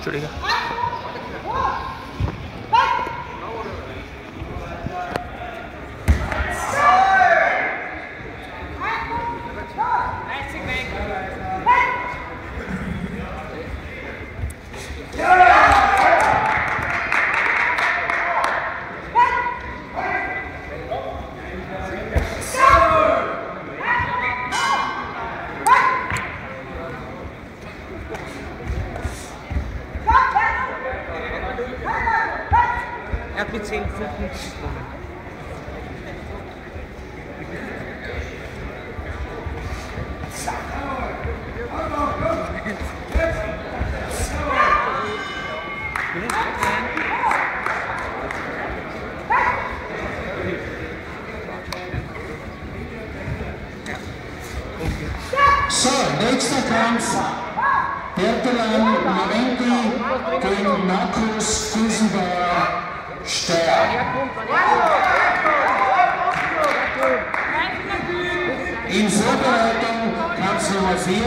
Entschuldige. Er hat mit 10 Punkten gewonnen. So, nächster Kampf. Bertalan Lavendi gegen Markus Giesenbauer Steyr. In Vorbereitung Kampf Nummer 4,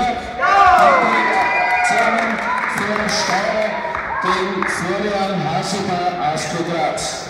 Patrick von Steyr gegen Florian Haseber aus Graz.